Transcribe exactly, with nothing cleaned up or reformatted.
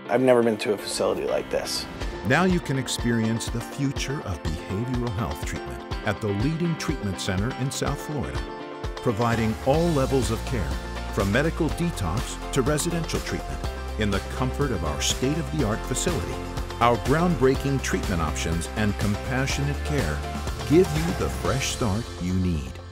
I've never been to a facility like this. Now you can experience the future of behavioral health treatment at the leading treatment center in South Florida, providing all levels of care, from medical detox to residential treatment, in the comfort of our state-of-the-art facility. Our groundbreaking treatment options and compassionate care give you the fresh start you need.